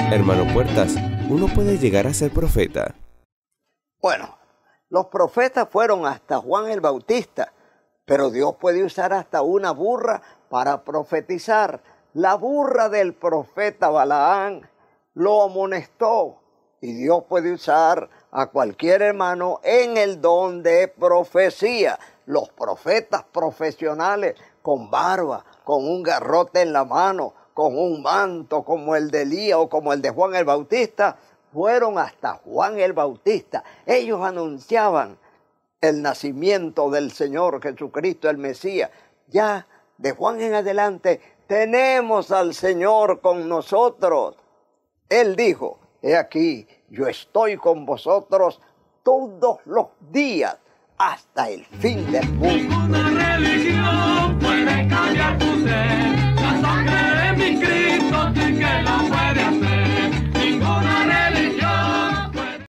Hermano Puertas, ¿uno puede llegar a ser profeta? Bueno, los profetas fueron hasta Juan el Bautista, pero Dios puede usar hasta una burra para profetizar. La burra del profeta Balaán lo amonestó y Dios puede usar a cualquier hermano en el don de profecía. Los profetas profesionales con barba, con un garrote en la mano, con un manto como el de Elías o como el de Juan el Bautista, fueron hasta Juan el Bautista. Ellos anunciaban el nacimiento del Señor Jesucristo, el Mesías. Ya de Juan en adelante tenemos al Señor con nosotros. Él dijo, he aquí, yo estoy con vosotros todos los días hasta el fin del mundo.